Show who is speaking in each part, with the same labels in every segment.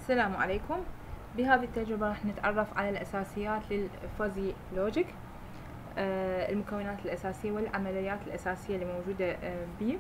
Speaker 1: السلام عليكم. بهذه التجربة راح نتعرف على الأساسيات للفuzzy لوجيك، المكونات الأساسية والعمليات الأساسية اللي موجودة به،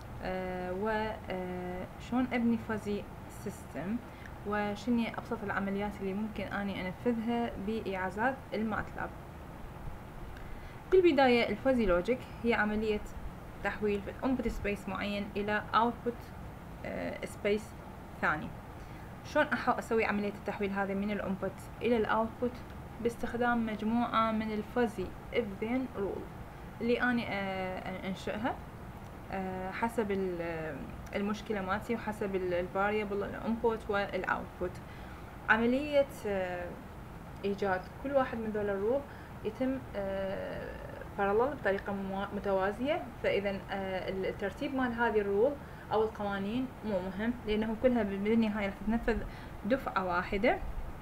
Speaker 1: وشون أبني fuzzy سيستم، وشنو أبسط العمليات اللي ممكن أني أنفذها بإعازات الماتلاب. بالبداية الفuzzy لوجيك هي عملية تحويل input space معين إلى output space ثاني. شلون أسوي عملية التحويل هذا من الانبوت إلى الاوتبوت؟ باستخدام مجموعة من الفuzzy if then rule اللي أنا أنشئها حسب المشكلة مالتي وحسب الفاريبل الانبوت والاوتبوت. عملية إيجاد كل واحد من ذول الرول يتم parallel بطريقة متوازية، فإذا الترتيب مال هذه الرول أو القوانين مو مهم، لأنه كلها بالنهاية راح تتنفذ دفعة واحدة.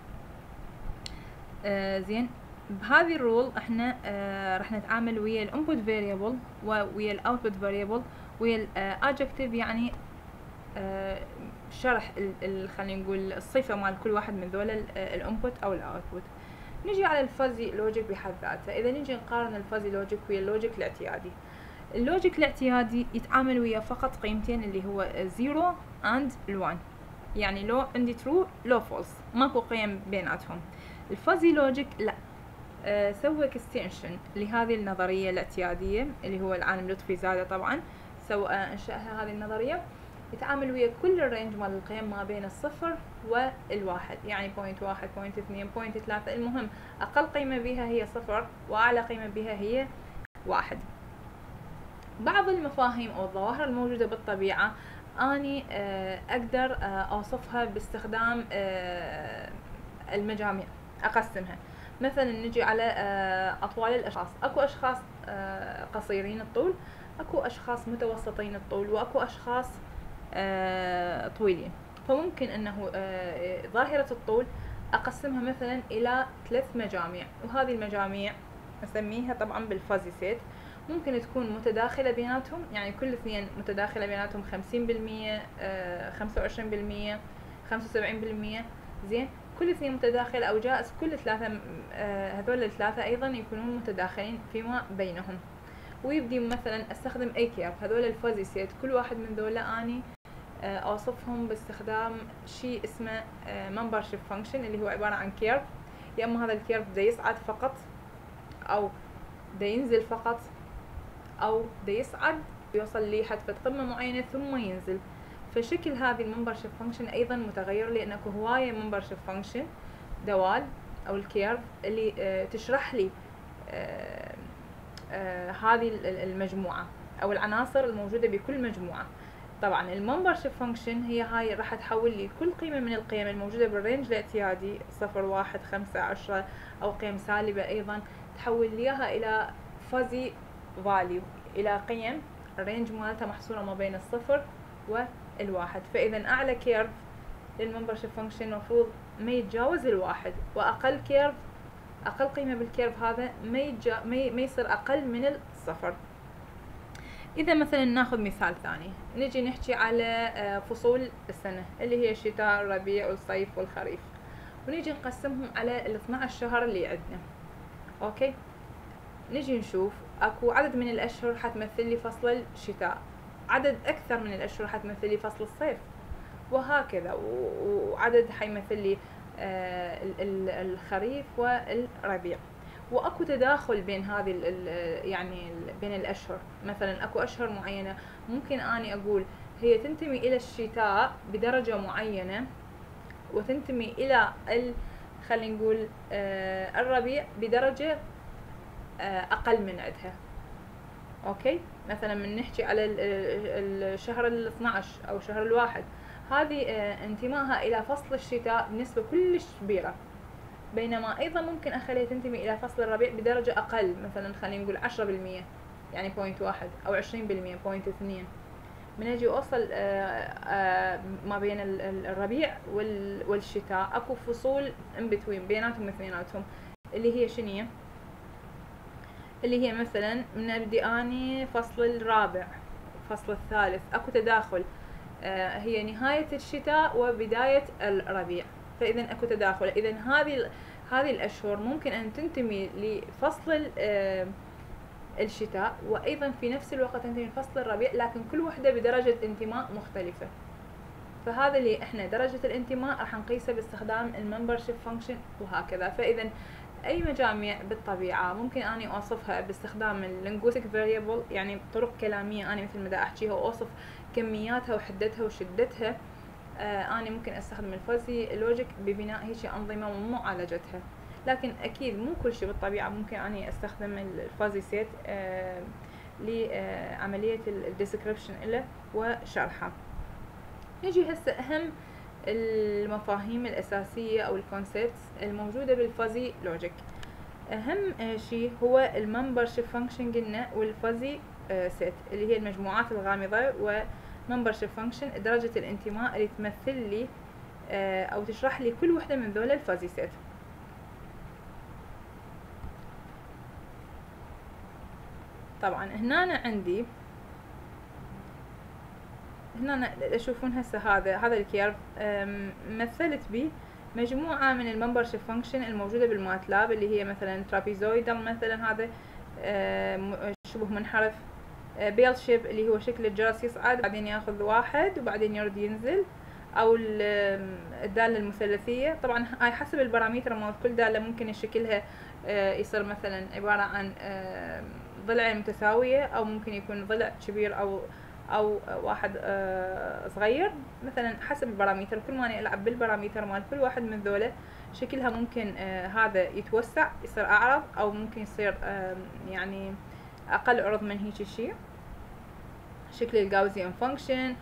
Speaker 1: زين، بهذه الرول احنا راح نتعامل ويا الانبوت فاريبل ويا الاوتبوت فاريبل ويا الادجكتيف، يعني شرح خلينا نقول الصفة مال كل واحد من ذول الانبوت او الاوتبوت. نجي على الفuzzy لوجيك بحد ذاته. اذا نجي نقارن الفuzzy لوجيك ويا اللوجيك الاعتيادي، اللوجيك الاعتيادي يتعامل ويا فقط قيمتين اللي هو 0 and 1، يعني لو عندي true لو false، ماكو قيم بيناتهم. الفuzzy لوجيك لا، سوى اكستنشن لهذه النظرية الاعتيادية اللي هو العالم لطفي زادة طبعا انشأها هذه النظرية. يتعامل ويا كل الرينج مال القيم ما بين الصفر والواحد، يعني 0.1 0.2 0.3، المهم أقل قيمة بها هي صفر وأعلى قيمة بها هي واحد. بعض المفاهيم أو الظواهر الموجودة بالطبيعة أني أقدر أوصفها باستخدام المجاميع، أقسمها. مثلا نجي على أطوال الأشخاص، أكو أشخاص قصيرين الطول، أكو أشخاص متوسطين الطول، وأكو أشخاص طويلين. فممكن أنه ظاهرة الطول أقسمها مثلا إلى 3 مجاميع، وهذه المجاميع أسميها طبعا بالفuzzy set. ممكن تكون متداخلة بيناتهم، يعني كل اثنين متداخلة بيناتهم 50%، 25%، 75%. زين، كل اثنين متداخلة، أو جائز كل ثلاثة هذول الثلاثة أيضا يكونون متداخلين فيما بينهم. ويبدي مثلا أستخدم أي كيرف، هذول الفuzzy set كل واحد من ذولا أني أوصفهم باستخدام شيء اسمه membership function، اللي هو عبارة عن كيرف. يا أما هذا الكيرف دا يصعد فقط، أو دا ينزل فقط، أو دا يصعد ويوصل لحدة قمة معينة ثم ينزل. فشكل هذه الممبرشيب فانكشن أيضا متغير، لأن اكو هواية ممبرشيب فانكشن دوال أو الكيرف اللي تشرح لي هذه المجموعة أو العناصر الموجودة بكل مجموعة. طبعا الممبرشيب فانكشن هي هاي راح تحول لي كل قيمة من القيم الموجودة بالرينج الاعتيادي 0 1 5 10، أو قيم سالبة أيضا، تحول لي إياها إلى fuzzy value، إلى قيم الرينج مالتها محصورة ما بين الصفر والواحد. فإذا أعلى كيرف للممبرشيب فانكشن المفروض ما يتجاوز الواحد، وأقل كيرف، أقل قيمة بالكيرف هذا ما يصير أقل من الصفر. إذا مثلا ناخذ مثال ثاني، نجي نحكي على فصول السنة اللي هي الشتاء، الربيع والصيف والخريف، ونيجي نقسمهم على ال 12 شهر اللي عندنا. أوكي، نجي نشوف اكو عدد من الاشهر حتمثل لي فصل الشتاء، عدد اكثر من الاشهر حتمثل لي فصل الصيف، وهكذا، وعدد حيمثل لي الخريف والربيع. واكو تداخل بين هذه يعني بين الاشهر. مثلا اكو اشهر معينه ممكن اني اقول هي تنتمي الى الشتاء بدرجه معينه، وتنتمي الى خلينا نقول الربيع بدرجه أقل من عدها. أوكي، مثلا من نحكي على الشهر 12 أو شهر الواحد، هذه انتمائها إلى فصل الشتاء بنسبة كلش كبيرة، بينما أيضا ممكن أخليها تنتمي إلى فصل الربيع بدرجة أقل، مثلا خلينا نقول 10%، يعني 0.1، أو 20%، 0.2. من أجي أوصل ما بين الربيع والشتاء أكو فصول in between بيناتهم اثنيناتهم، اللي هي شنية؟ اللي هي مثلا من ابدي اني فصل الرابع، فصل الثالث، اكو تداخل هي نهاية الشتاء وبداية الربيع، فإذا أكو تداخل. إذا هذه الأشهر ممكن أن تنتمي لفصل الشتاء، وأيضا في نفس الوقت تنتمي لفصل الربيع، لكن كل وحدة بدرجة انتماء مختلفة. فهذا اللي احنا درجة الانتماء راح نقيسه باستخدام الممبرشيب فانكشن وهكذا. فإذا أي مجاميع بالطبيعة ممكن أني أوصفها باستخدام اللينغويستيك فاريبل، يعني طرق كلامية أنا مثل ما دا أحكيها وأوصف كمياتها وحدتها وشدتها. أنا ممكن أستخدم الفازي لوجيك ببناء هيك أنظمة ومعالجتها، لكن أكيد مو كل شيء بالطبيعة ممكن أني أستخدم الفازي سيت لعملية الديسكريبشن له وشرحه. نجي هسه أهم المفاهيم الأساسية أو الكونسبتس الموجودة بالفازي لوجيك. أهم شيء هو الممبرشيب فانكشن قلنا، والفازي سيت اللي هي المجموعات الغامضة، وممبرشيب فانكشن درجة الانتماء اللي تمثل لي أو تشرح لي كل وحدة من ذولا الفازي سيت. طبعا هنا أنا عندي هنا تشوفون هسه هذا الكيرف مثلت به مجموعة من الممبرشيب فانكشن الموجودة بالماتلاب، اللي هي مثلا ترابيزويدال، مثلا هذا شبه منحرف، بيل شيب اللي هو شكل الجرس يصعد بعدين ياخذ واحد وبعدين يرد ينزل، او الدالة المثلثية. طبعا هاي حسب البارامتر مال كل دالة ممكن شكلها يصير مثلا عبارة عن ضلعين متساوية، او ممكن يكون ضلع كبير او واحد صغير، مثلا حسب البارامتر. كل ما العب بالبارامتر مال كل واحد من ذولا شكلها ممكن هذا يتوسع يصير اعرض، او ممكن يصير يعني اقل عرض من هيك شيء. شكل الجاوزيان فانكشن،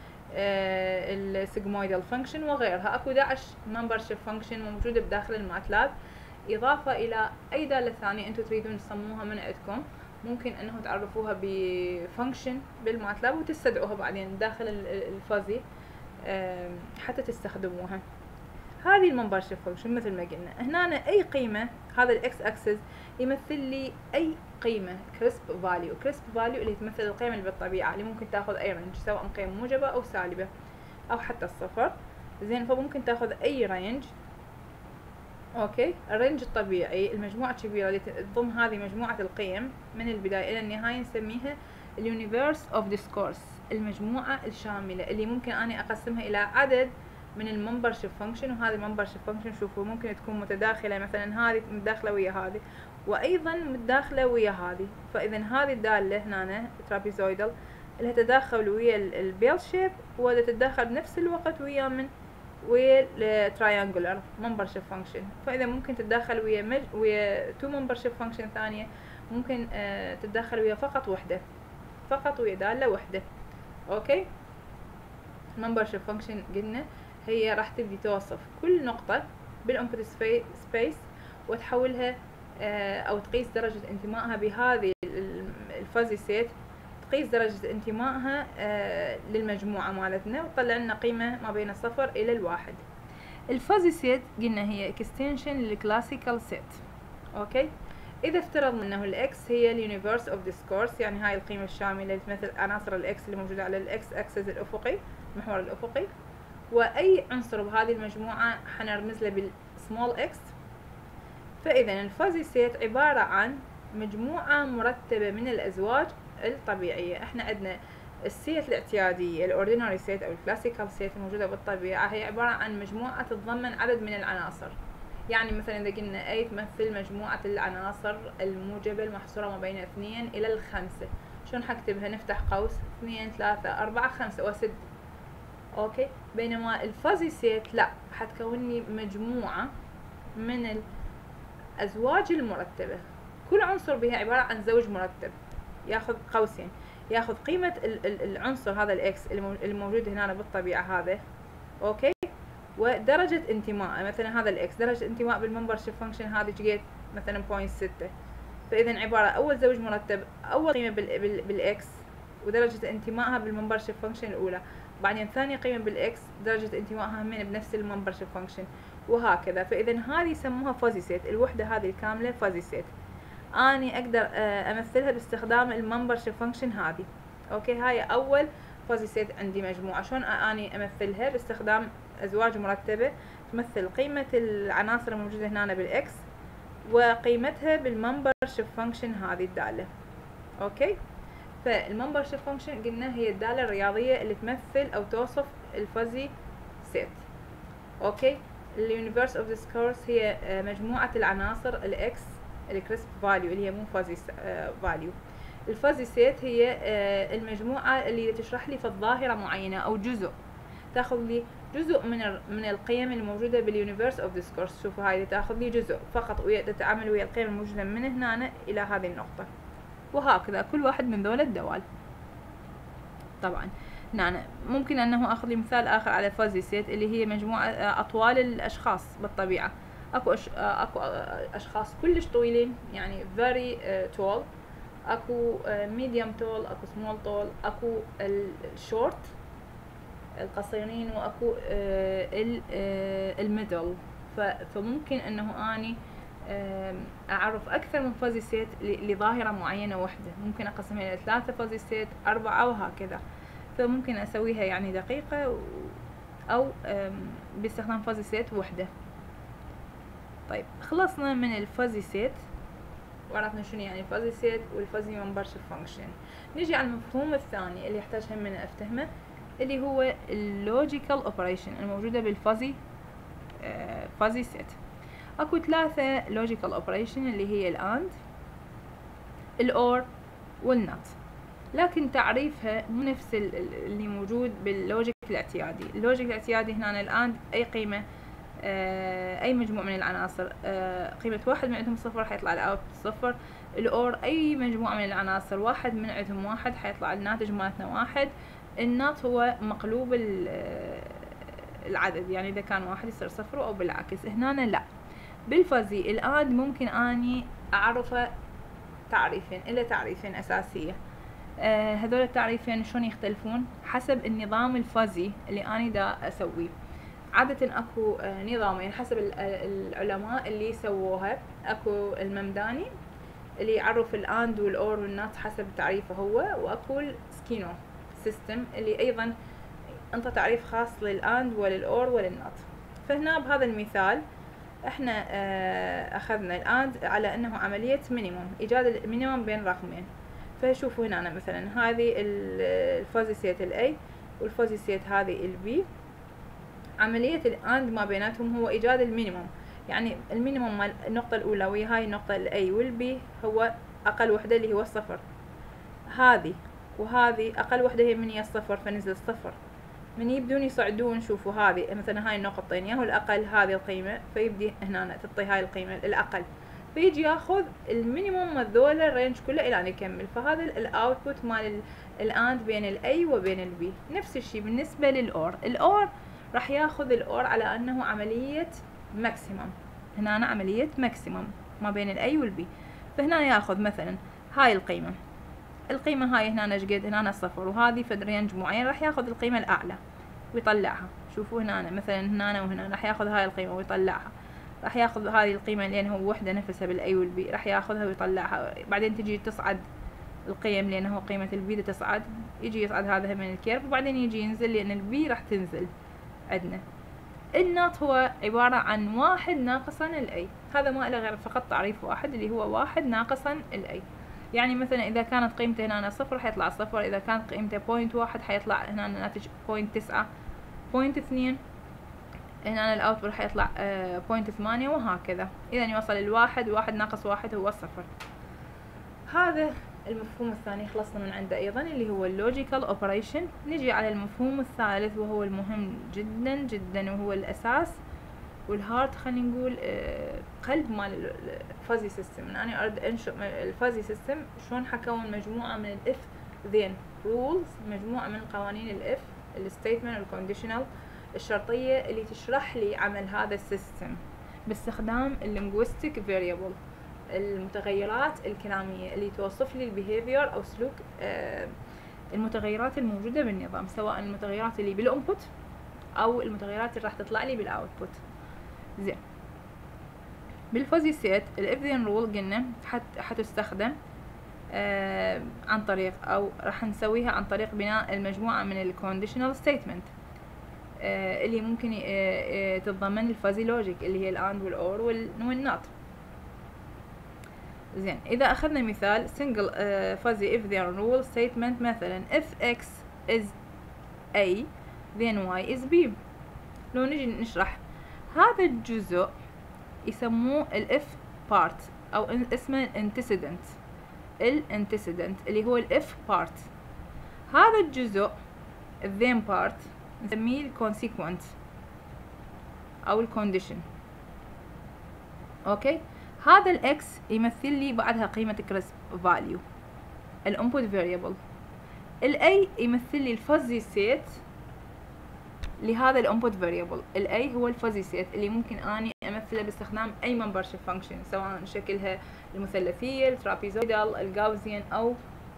Speaker 1: السيجمويدال فانكشن وغيرها. اكو 11 ممبرشيب فانكشن موجوده بداخل الماتلاب، اضافه الى اي داله ثانيه انتم تريدون تصمموها من عندكم. ممكن انه تعرفوها بفانكشن بالماتلاب وتستدعوها بعدين داخل الفازي حتى تستخدموها. هذه الممبرشيب فانكشن مثل ما قلنا هنا اي قيمه، هذا الاكس اكسس يمثل لي اي قيمه كريسب فاليو. كريسب فاليو اللي تمثل القيم اللي بالطبيعه اللي ممكن تاخذ اي رينج، سواء قيم موجبه او سالبه او حتى الصفر. زين، فممكن تاخذ اي رينج. اوكي، الرينج الطبيعي المجموعه الكبيره اللي تضم هذه مجموعه القيم من البدايه الى النهايه نسميها اليونيفيرس اوف ديسكورس، المجموعه الشامله اللي ممكن اني اقسمها الى عدد من الممبرشيب فانكشن. وهذه الممبرشيب فانكشن شوفوا ممكن تكون متداخله، مثلا هذه متداخله ويا هذه وايضا متداخله ويا هذه. فاذا هذه الداله هنا ترابيزويدال اللي تتداخل ويا البيل شيب وتتداخل بنفس الوقت ويا التراينجولار ممبرشيب فانكشن. فاذا ممكن تتداخل ويا تو ممبرشيب فانكشن ثانيه، ممكن تتداخل ويا فقط وحده، فقط ويا داله وحده. اوكي، الممبرشيب فانكشن قلنا هي راح تبدي توصف كل نقطه بالانبوت سبيس وتحولها او تقيس درجه انتمائها بهذه الفازي سيت، تقيس درجة انتمائها للمجموعة مالتنا وتطلع لنا قيمة ما بين الصفر إلى الواحد. الفازي سيت قلنا هي اكستنشن للكلاسيكال سيت. اوكي، إذا افترضنا أنه الإكس هي اليونيفيرس أوف ديسكورس، يعني هاي القيمة الشاملة اللي تمثل عناصر الإكس اللي موجودة على الإكس أكسس الأفقي، المحور الأفقي، وأي عنصر بهذه المجموعة حنرمز له بالسمول إكس. فإذا الفازي سيت عبارة عن مجموعة مرتبة من الأزواج الطبيعية. احنا عندنا السيت الاعتيادية الاورديناري سيت او الكلاسيكال سيت الموجودة بالطبيعة هي عبارة عن مجموعة تتضمن عدد من العناصر. يعني مثلا اذا قلنا اي تمثل مجموعة العناصر الموجبة المحصورة ما بين 2 إلى 5. شلون حكتبها؟ نفتح قوس 2 3 4 5 واسد. اوكي، بينما الفازي سيت لا، حتكون لي مجموعة من الازواج المرتبة، كل عنصر بها عبارة عن زوج مرتب ياخذ قوسين، ياخذ قيمة العنصر هذا الاكس اللي موجود هنا بالطبيعة هذا. اوكي، ودرجة انتماء، مثلا هذا الاكس درجة انتماء بالممبرشيب فانكشن هذه جيت مثلا 0.6. فاذا عبارة اول زوج مرتب اول قيمة بالاكس ودرجة انتمائها بالممبرشيب فانكشن الاولى، بعدين ثاني قيمة بالاكس درجة انتمائها من بنفس الممبرشيب فانكشن، وهكذا. فاذا هذه يسموها فازي سيت، الوحدة هذه الكاملة فازي سيت. اني اقدر امثلها باستخدام الممبرشيب فانكشن هذه. اوكي، هاي اول الفازي سيت عندي مجموعة، شلون اني امثلها؟ باستخدام ازواج مرتبة تمثل قيمة العناصر الموجودة هنا بالاكس وقيمتها بالممبرشيب فانكشن هذه الدالة. اوكي، فالممبرشيب فانكشن قلنا هي الدالة الرياضية اللي تمثل او توصف الفازي سيت. اوكي، اليونيفرس اوف ذيس كورس هي مجموعة العناصر الاكس الكريسب فاليو اللي هي مو فازي فاليو. الفازي سيت هي المجموعة اللي تشرح لي في الظاهرة معينة او جزء، تاخذ لي جزء من القيم الموجودة باليونيفرس اوف ذيس كورس. شوفوا هاي تاخذ لي جزء فقط تتعامل ويا القيم الموجودة من هنا الى هذه النقطة، وهكذا كل واحد من ذول الدوال. طبعا هنا ممكن انه اخذ لي مثال اخر على فازي سيت اللي هي مجموعة اطوال الاشخاص بالطبيعة. اكو اشخاص كلش طويلين يعني very tall، اكو medium tall، اكو small tall، اكو الشورت القصيرين، واكو الميدل. فممكن انه اني اعرف اكثر من فازي سيت لظاهرة معينة وحدة، ممكن اقسمها الى 3 فازي سيت 4 وهكذا. فممكن اسويها يعني دقيقة او باستخدام فازي سيت وحدة. طيب خلصنا من الفازي سيت وعرفنا شنو يعني الفازي سيت والفازي ممبرشيب فانكشن. نيجي على المفهوم الثاني اللي يحتاج هم من افتهمه، اللي هو اللوجيكال اوبريشن الموجودة بالفازي فازي سيت. اكو 3 لوجيكال اوبريشن اللي هي الاند، الاور، والنوت، لكن تعريفها مو نفس اللي موجود باللوجيك الاعتيادي. اللوجيك الاعتيادي هنا الاند اي قيمة اي مجموع من العناصر قيمة واحد من عندهم صفر حيطلع الاوت صفر. الاور اي مجموعة من العناصر واحد من عندهم واحد حيطلع الناتج مالتنا واحد. النوت هو مقلوب العدد، يعني اذا كان واحد يصير صفر او بالعكس. هنا لا، بالفازي الاند ممكن اني اعرفه تعريفين، الا تعريفين اساسية. هذول التعريفين شلون يختلفون؟ حسب النظام الفازي اللي اني دا اسويه. عادة اكو نظامين حسب العلماء اللي سووها. اكو الممداني اللي يعرف الاند والاور والنوت حسب تعريفه هو، واكو السكينو سيستم اللي ايضا انطى تعريف خاص للاند وللاور وللنوت. فهنا بهذا المثال احنا اخذنا الاند على انه عملية مينيموم، ايجاد المينيموم بين رقمين. فشوفوا هنا مثلا هذه الفازي سيت الاي والفازي سيت هذه البي، عملية الاند ما بيناتهم هو ايجاد المينيموم. يعني المينيموم مال النقطة الاولى ويا هاي النقطة الاي والبي هو اقل وحدة اللي هو الصفر. هذه وهذه اقل وحدة هي من هي الصفر، فنزل الصفر. من يبدون يصعدون شوفوا هذه مثلا هاي النقطتين ياهو الاقل هذه القيمة، فيبدي هنا تعطي هاي القيمة الاقل، فيجي ياخذ المينيموم مال ذولا الرينج كله الى ان يكمل. فهذا الاوتبوت مال الاند بين الاي وبين البي. نفس الشيء بالنسبة للاور. الاور راح ياخذ الاور على انه عملية ماكسيمم. هنا أنا عملية ماكسيمم ما بين الاي والبي. فهنا ياخذ مثلا هاي القيمة هاي هنا قد هنا صفر، وهذه في رينج معين راح ياخذ القيمة الاعلى ويطلعها. شوفوا هنا مثلا هنا وهنا راح ياخذ هاي القيمة ويطلعها. راح ياخذ هذه القيمة لان هو وحدة نفسها بالاي والبي، راح ياخذها ويطلعها. بعدين تجي تصعد القيم لانه قيمة البي تصعد، يجي يصعد هذا من الكيرف، وبعدين يجي ينزل لان البي راح تنزل عندنا. النوت هو عبارة عن واحد ناقصا الاي. هذا ما له غير فقط تعريف واحد اللي هو واحد ناقصا الاي. يعني مثلا اذا كانت قيمته هنا صفر حيطلع صفر، اذا كانت قيمته 0.1 حيطلع هنا الناتج 0.9، 0.2 هنا الاوتبوت حيطلع 0.8 وهكذا. اذا يوصل الواحد، واحد ناقص واحد هو الصفر. هذا المفهوم الثاني خلصنا من عنده ايضا اللي هو اللوجيكال اوبريشن. نجي على المفهوم الثالث وهو المهم جدا جدا وهو الاساس والهارت، خلينا نقول قلب مال الفازي سيستم. انا اريد انشئ الفازي سيستم شلون حكون مجموعة من الاف ذين رولز، مجموعة من قوانين الاف الستيتمنت والكونديشنال الشرطية اللي تشرح لي عمل هذا السيستم باستخدام اللينغويستيك فاريبل، المتغيرات الكلامية اللي توصف لي البيهيفير او سلوك المتغيرات الموجودة بالنظام، سواء المتغيرات اللي بالانبوت او المتغيرات اللي راح تطلع لي بالاوتبوت. زين، بالفازي سيت الاف ذين رول قلنا حتستخدم عن طريق أو راح نسويها عن طريق بناء المجموعة من الكونديشنال ستيتمنت اللي ممكن تتضمن الفازي لوجيك اللي هي الأند والأور والنوت. زين، إذا أخذنا مثال single fuzzy if then rule statement مثلا if x is a then y is b. لو نجي نشرح هذا الجزء يسموه الإف بارت أو اسمه الانتسيدنت اللي هو الإف بارت. هذا الجزء الذين بارت نسميه الكونسيكونت أو الكونديشن. أوكي، هذا الإكس يمثل لي بعدها قيمة كريسب فاليو الانبوت فاريبل. الأي يمثل لي الفازي سيت لهذا الانبوت فاريبل. الاي هو الفازي سيت اللي ممكن اني امثله باستخدام اي ممبرشيب فانكشن سواء شكلها المثلثيه، الترابيزويدال، الجاوزيان او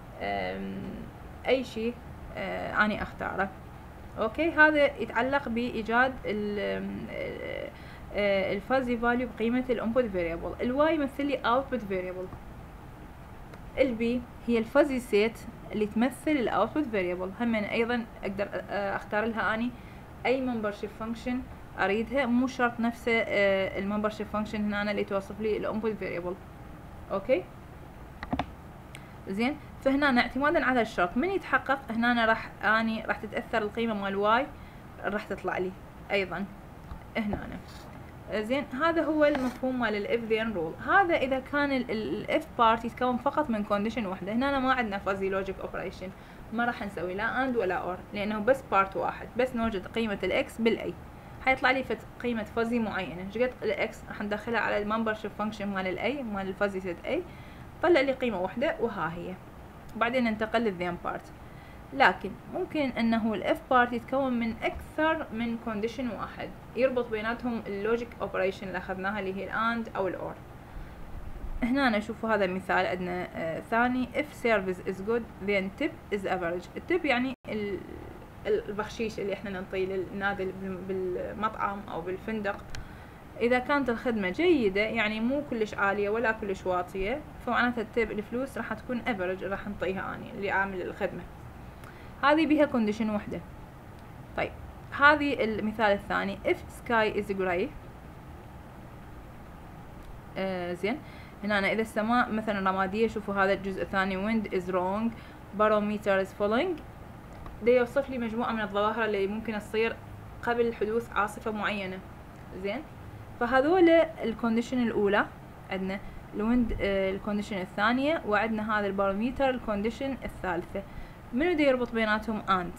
Speaker 1: اي شيء اني اختاره. اوكي، هذا يتعلق بايجاد الفازي فاليو بقيمه الانبوت فاريبل. الواي يمثل لي اوتبوت فاريبل. البي هي الفازي سيت اللي تمثل الاوتبوت فاريبل. هم ايضا اقدر اختار لها اني اي ممبرشيب فانكشن اريدها، مو شرط نفسه الممبرشيب فانكشن هنا اللي توصف لي الانبوت فاريبل. اوكي زين، فهنا اعتمادا على الشرط من يتحقق هنا راح تتاثر القيمه مال واي راح تطلع لي ايضا هنا. زين، هذا هو المفهوم مال الاف ذين رول. هذا اذا كان الاف بارت يتكون فقط من كونديشن واحده. هنا ما عندنا فازي لوجيك اوبريشن، ما راح نسوي لا اند ولا اور لانه بس بارت واحد، بس نوجد قيمه الاكس بالاي حيطلع لي قيمه فازي معينه. ايش قد الاكس راح ندخلها على الممبرشيب فانكشن مال الاي مال الفازي سيت اي، طلع لي قيمه واحده وها هي. وبعدين ننتقل للذين بارت. لكن ممكن انه الاف بارت يتكون من اكثر من كونديشن واحد يربط بيناتهم اللوجيك اوبريشن اللي اخذناها اللي هي الاند او الاور. هنا نشوفوا هذا المثال عندنا ثاني if service is good then tip is average. التب يعني البخشيش اللي احنا نعطيه للنادل بالمطعم او بالفندق. اذا كانت الخدمه جيده يعني مو كلش عاليه ولا كلش واطيه، فمعناتها التب الفلوس راح تكون average راح نعطيها اني اللي عامل الخدمه. هذه بيها كونديشن وحده. طيب هذه المثال الثاني if sky is grey. زين، هنا أنا إذا السماء مثلا رمادية، شوفوا هذا الجزء الثاني wind is wrong barometer is falling. ده يوصف لي مجموعة من الظواهر اللي ممكن تصير قبل حدوث عاصفة معينة. زين، فهذول الكونديشن الأولى عندنا الويند الكونديشن الثانية، وعندنا هذا الباروميتر الكونديشن الثالثة. منو دا يربط بيناتهم اند؟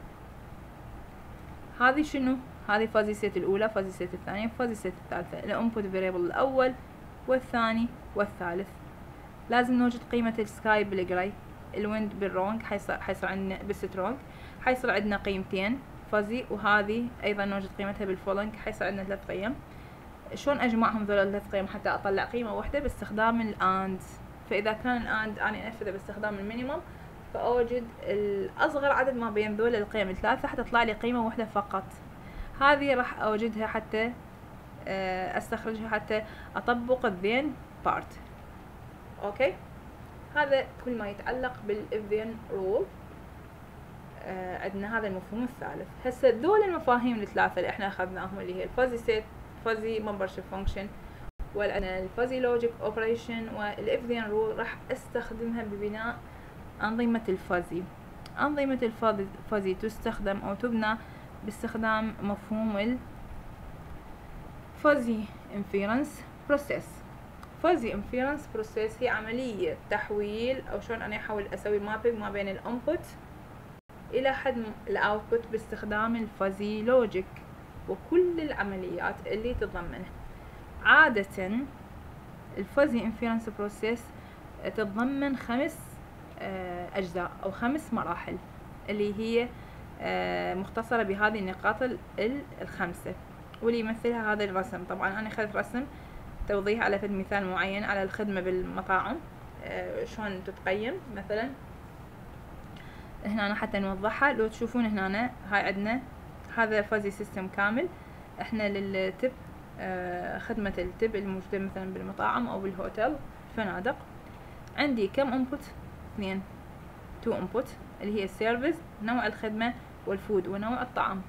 Speaker 1: هذه شنو؟ هذه فازي سيت الأولى، فازي سيت الثانية، فازي سيت الثالثة. الانبوت فاريبل الأول والثاني والثالث. لازم نوجد قيمة السكاي بالجراي، الويند بالرونج حيصير عندنا بالسترونج حيصير عندنا قيمتين فازي، وهذه أيضا نوجد قيمتها بالفولنج حيصير عندنا 3 قيم. شلون أجمعهم ذول ال3 قيم حتى أطلع قيمة واحدة؟ باستخدام الأند. فإذا كان الأند أنا أنفذه باستخدام المينيمم، فأوجد الأصغر عدد ما بين ذول القيم الثلاثة حتى تطلع لي قيمة واحدة فقط. هذه راح أوجدها حتى أستخرجها حتى أطبق الذين بارت. أوكي، هذا كل ما يتعلق بالإف ذين رول. عندنا هذا المفهوم الثالث. هسه ذول المفاهيم الثلاثة اللي احنا أخذناهم اللي هي الفازي سيت، فازي ممبرشيب فانكشن، وعندنا الفازي لوجيك اوبريشن والإف ذين رول، راح استخدمها ببناء أنظمة الفازي. أنظمة الفازي تستخدم أو تبنى باستخدام مفهوم الفازي انفيرنس بروسيس. فازي انفيرنس بروسيس هي عملية تحويل أو شلون أنا أحاول أسوي مابينج ما بين الانبوت إلى حد الاوتبوت باستخدام الفازي لوجيك وكل العمليات اللي تتضمنها. عادة الفازي انفيرنس بروسيس تتضمن 5 أجزاء أو 5 مراحل اللي هي مختصرة بهذه النقاط ال5، واللي يمثلها هذا الرسم. طبعا أنا أخذت رسم توضيح على فد مثال معين على الخدمة بالمطاعم شلون تتقيم. مثلا هنا حتى نوضحها، لو تشوفون هنا هاي عندنا هذا فازي سيستم كامل. احنا للتب خدمة التب الموجودة مثلا بالمطاعم أو بالهوتيل الفنادق، عندي كم انبوت؟ 2 انبوت اللي هي السيرفيس نوع الخدمة والفود ونوع الطعام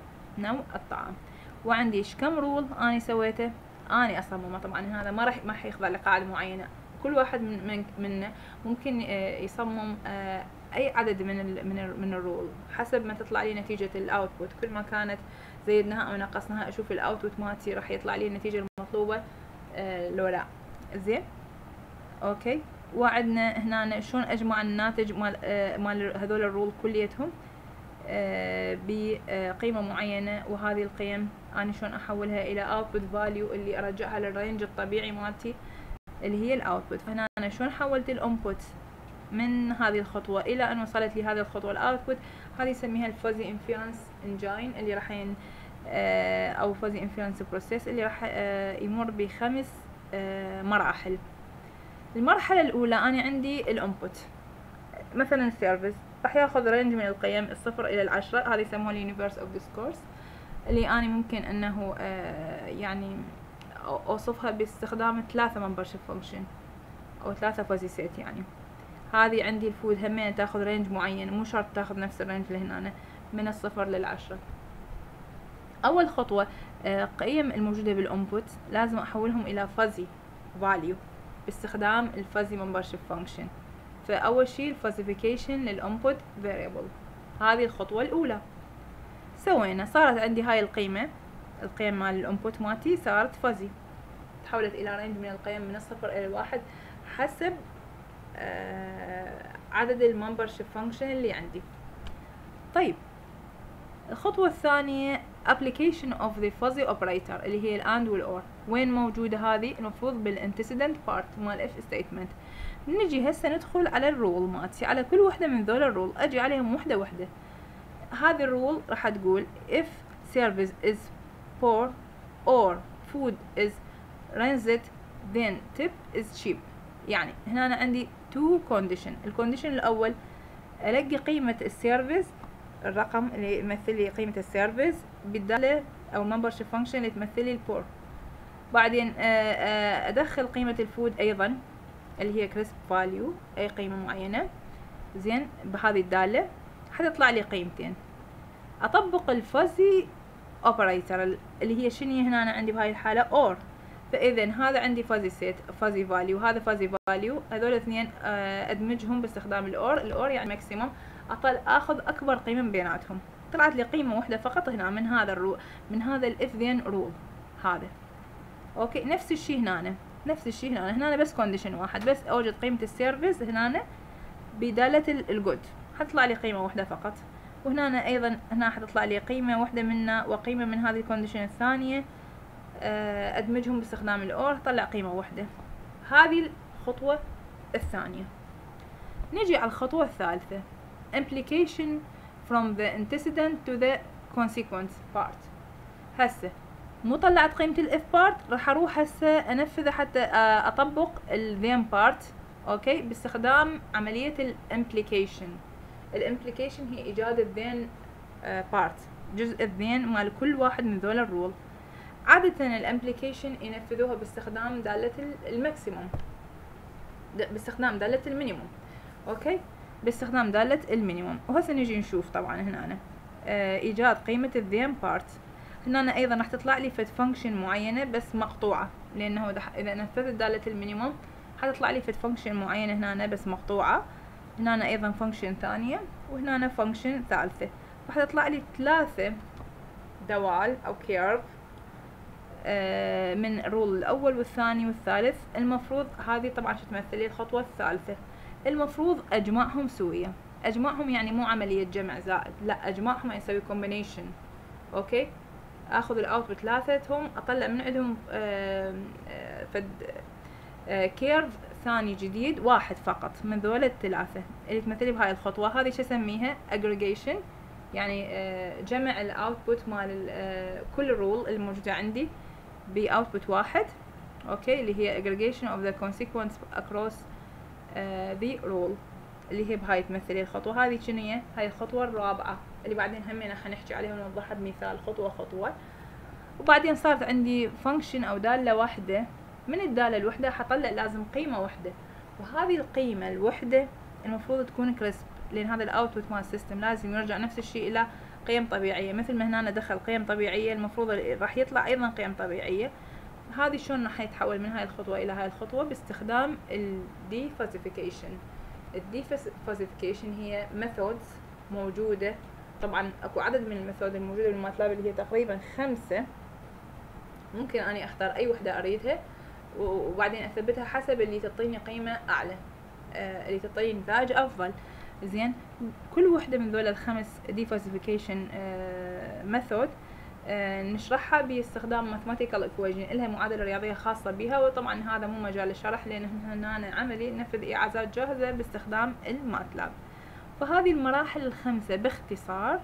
Speaker 1: وعندي كم رول اني سويته؟ اني اصممه. طبعا هذا ما راح يخضع لقاعدة معينة، كل واحد منا ممكن يصمم اي عدد من الرول حسب ما تطلع لي نتيجة الاوتبوت. كل ما كانت زيدناها او نقصناها اشوف الاوتبوت مالتي راح يطلع لي النتيجة المطلوبة لو لا. زين اوكي. وعدنا هنا شلون اجمع الناتج مال هذول الرول كليتهم بقيمة معينة، وهذه القيم أنا شلون أحولها إلى output value اللي أرجعها للرينج الطبيعي مالتي اللي هي الأوتبوت. فهنا أنا شلون حولت الانبوت من هذه الخطوة إلى أن وصلت لي هذه الخطوة الأوتبوت. هذه يسميها الفuzzy inference engine اللي راح أو fuzzy inference process اللي راح يمر ب5 مراحل. المرحلة الأولى أنا عندي الانبوت مثلا السيرفيس راح ياخذ رينج من القيم 0 إلى 10. هذه يسموها اليونيفرس اوف ديسكورس اللي أنا ممكن أنه يعني أوصفها باستخدام 3 membership function أو 3 fuzzy set. يعني هذه عندي الفود همين تاخذ رينج معين، مو شرط تاخذ نفس الرينج اللي هنا من 0 لل10. أول خطوة قيم الموجودة بالانبوت لازم أحولهم إلى fuzzy value باستخدام الفuzzy membership function. فأول شيء الفازيفيكيشن للانبوت variable. هذه الخطوة الأولى سوينا، صارت عندي هاي القيم مال الانبوت مالتي صارت فازي، تحولت إلى رينج من القيم من 0 إلى 1 حسب عدد الممبرشيب فانكشن اللي عندي. طيب الخطوة الثانية application of the fuzzy operator اللي هي الAND والOR. وين موجودة هذه؟ المفروض بالانتسيدنت بارت مال if statement. نجي هسه ندخل على الرول مالتي، على كل وحدة من ذول الرول اجي عليهم وحدة وحدة. هذه الرول راح تقول if service is poor or food is rancid then tip is cheap. يعني هنا أنا عندي 2 condition. الكونديشن الأول ألقي قيمة السيرفيس، الرقم اللي يمثل لي قيمة السيرفيس بالدالة أو membership function اللي تمثل لي البور. بعدين أدخل قيمة الفود أيضا اللي هي crisp value أي قيمة معينة. زين بهذه الدالة حتطلع لي قيمتين. أطبق الفuzzy operator اللي هي شنو هنا أنا عندي بهاي الحالة or. فإذا هذا عندي fuzzy set fuzzy value وهذا fuzzy value، هذول الاثنين أدمجهم باستخدام الأور يعني maximum. أخذ أكبر قيمة من بيناتهم. طلعت لي قيمة واحدة فقط هنا من هذا من هذا الإف ذين رول هذا. أوكي نفس الشيء هنا بس كونديشن واحد، بس أوجد قيمة السيرفيس هنا بدالة الجود حتطلع لي قيمة واحدة فقط. وهنا أيضا هنا حتطلع لي قيمة واحدة منها وقيمة من هذه الكونديشن الثانية، أدمجهم باستخدام الأور طلع قيمة واحدة. هذه الخطوة الثانية. نجي على الخطوة الثالثة implication from the antecedent to the consequent part. هسه مو طلعت قيمة الاف بارت، راح اروح هسه انفذها حتى اطبق الذين بارت. اوكي باستخدام عملية الامبليكيشن. الامبليكيشن هي ايجاد الذين بارت، جزء الذين مال كل واحد من ذول الرول. عادة الامبليكيشن ينفذوها باستخدام دالة الماكسيموم، باستخدام دالة المينيموم. اوكي باستخدام دالة المينيموم. وهسه نجي نشوف طبعا هنا ايجاد قيمة الذين بارت. هنا ايضا راح تطلع لي فد فانكشن معينه بس مقطوعه، لانه اذا نفذت داله المينيموم حتطلع لي فد فانكشن معينه هنا بس مقطوعه. هنا ايضا فانكشن ثانيه وهنا فانكشن ثالثه. راح تطلع لي 3 دوال او كيرف من الرول الاول والثاني والثالث. المفروض هذه طبعا شو تمثل لي الخطوه الثالثه، المفروض اجمعهم سويه. اجمعهم يعني مو عمليه جمع زائد، لا اجمعهم يعني اسوي كومبينيشن. اوكي اخذ الاوتبوت ثلاثتهم اطلع من عندهم فد كيرف ثاني جديد واحد فقط من ذول الثلاثه اللي تمثلي بهاي الخطوه. هذه شو اسميها؟ aggregation، يعني جمع الاوتبوت مال كل الرول الموجوده عندي باوتبوت واحد. اوكي اللي هي aggregation of the consequence across the rule اللي هي بهاي تمثلي الخطوه. هذه شنو هي؟ هاي الخطوه الرابعه اللي بعدين همينه حنحكي عليها ونوضحها بمثال خطوه خطوه. وبعدين صارت عندي فانكشن او داله واحده، من الداله الوحده حطلع لازم قيمه واحده، وهذه القيمة الوحدة المفروض تكون كريسب، لان هذا الاوتبوت مال السيستم لازم يرجع نفس الشيء الى قيم طبيعية. مثل ما هنا ندخل قيم طبيعية المفروض راح يطلع ايضا قيم طبيعية. هذه شلون راح يتحول من هاي الخطوة الى هاي الخطوة؟ باستخدام الديفازيفيكيشن. الديفازيفيكيشن هي ميثودز موجودة، طبعا اكو عدد من الميثود الموجودة بالماتلاب اللي هي تقريبا 5. ممكن اني اختار اي وحدة اريدها وبعدين اثبتها حسب اللي تعطيني قيمة اعلى، اللي تعطيني نتائج افضل. زين، كل وحدة من ذول الخمس ديفازيفيكيشن ميثود نشرحها باستخدام ماثماتيكال ايكويشن، لها معادلة رياضية خاصة بها، وطبعا هذا مو مجال الشرح لان هنا عملي ننفذ اعازات جاهزة باستخدام الماتلاب. فهذه المراحل الخمسة باختصار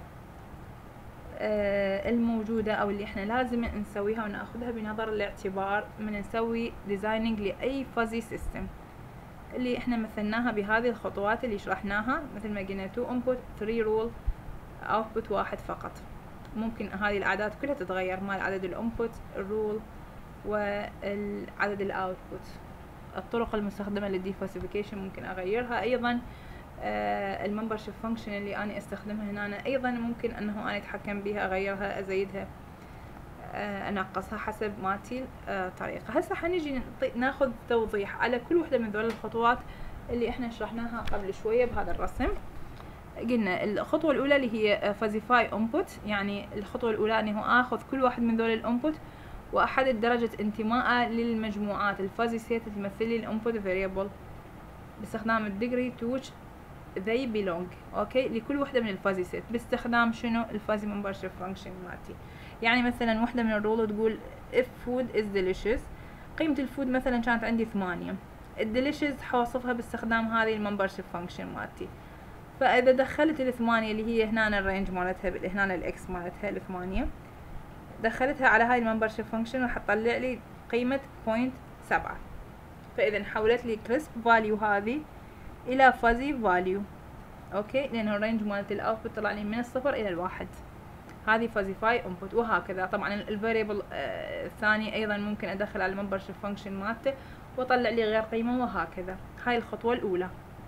Speaker 1: الموجودة او اللي احنا لازم نسويها وناخذها بنظر الاعتبار من نسوي ديزايننج لاي فازي سيستم، اللي احنا مثلناها بهذه الخطوات اللي شرحناها. مثل ما قلنا 2 input 3 rule output 1 فقط. ممكن هذه الاعداد كلها تتغير مال عدد الانبوت الرول والعدد الاوتبوت. الطرق المستخدمة للديفاسيفيكيشن ممكن اغيرها ايضا. الممبرشيب فانكشن اللي انا استخدمها هنا ايضا ممكن انه انا اتحكم بها، اغيرها، ازيدها، انقصها حسب مالتي طريقة. هسه حنيجي ناخذ توضيح على كل وحدة من ذول الخطوات اللي احنا شرحناها قبل شوية بهذا الرسم. قلنا الخطوة الأولى اللي هي فازيفاي انبوت، يعني الخطوة الأولى انه اخذ كل واحد من ذول الانبوت واحدد درجة انتمائه للمجموعات الفازي سيت تمثل لي الانبوت فاريبل باستخدام الديجري تو which they belong. اوكي، لكل وحدة من الفازي سيت باستخدام شنو؟ الفازي ممبرشيب فانكشن مالتي. يعني مثلا وحدة من الرول تقول if food is delicious، قيمة الفود مثلا كانت عندي 8، الديليشيس حوصفها باستخدام هذه الممبرشيب فانكشن مالتي. فاذا دخلت الثمانية اللي هي هنا الرينج مالتها، هنا الاكس مالتها الثمانية، دخلتها على هاي الممبرشيب فانكشن راح تطلع لي قيمة 0.7. فاذا حولت لي كريسب فاليو هذه الى فازي فاليو. اوكي، لانه الرينج مالت الاوتبوت طلع لي من الصفر الى الواحد. هذه فازيفاي انبوت. وهكذا طبعا الفاريبل الثاني ايضا ممكن ادخل على الممبرشيب فانكشن مالته واطلع لي غير قيمة، وهكذا. هاي الخطوة الاولى.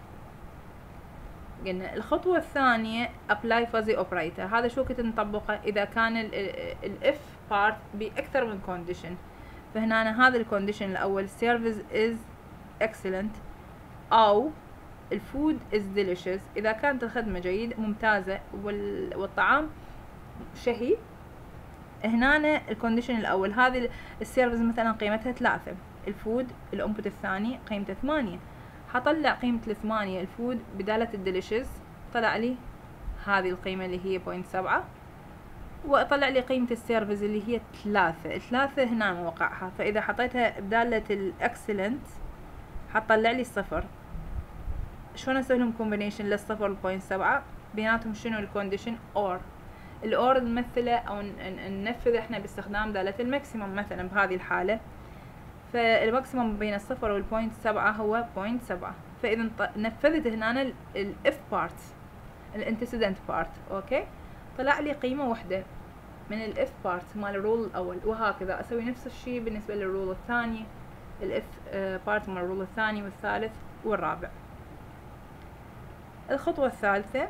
Speaker 1: قلنا الخطوة الثانية apply fuzzy operator. هذا شو كنت نطبقه اذا كان الاف بارت باكثر من كونديشن. فهنا هذا الكونديشن الاول service is excellent او الفود is delicious، اذا كانت الخدمة جيدة ممتازة والطعام شهي. هنا الكونديشن الاول هذه السيرفيس مثلا قيمتها 3، الفود الانبوت الثاني قيمته 8، حطلع قيمة الثمانية الفود بدالة الديليشيس، طلع لي هذه القيمة اللي هي 0.7، واطلع لي قيمة السيرفيس اللي هي 3 هنا موقعها. فاذا حطيتها بدالة الاكسلنت حطلع لي 0. شلون اسوي لهم كومبينيشن للصفر و0.7 بيناتهم؟ شنو الكونديشن؟ اور. الاور نمثله او ننفذ احنا باستخدام دالة الماكسيموم مثلا بهذه الحالة. فالماكسيموم بين الصفر وال0.7 هو 0.7. فاذا نفذت هنا الاف بارت الانتسيدنت بارت. اوكي، طلع لي قيمة واحدة من الاف بارت مال الرول الاول، وهكذا اسوي نفس الشيء بالنسبة للرول الثاني، الاف بارت مال الرول الثاني والثالث والرابع. الخطوة الثالثة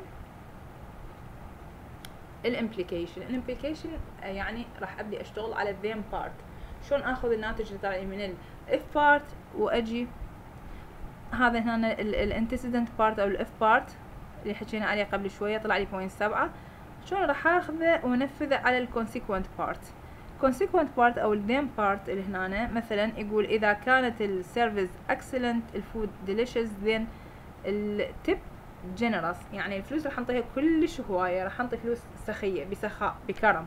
Speaker 1: الامبليكيشن يعني راح ابدي اشتغل على الذيم بارت. شلون اخذ الناتج اللي طالع من الاف بارت واجي هذا هنا الانتسيدنت بارت او الاف بارت اللي حكينا عليه قبل شويه طلع لي 0.7. شلون راح اخذه وانفذه على الكونسيكوينت بارت؟ الكونسيكوينت بارت او الذيم بارت اللي هنا مثلا يقول اذا كانت السيرفيس اكسلنت الفود ديليشيس ذن التيب جنرس، يعني الفلوس راح انطيها كلش هوايه، راح انطي فلوس سخيه بسخاء بكرم.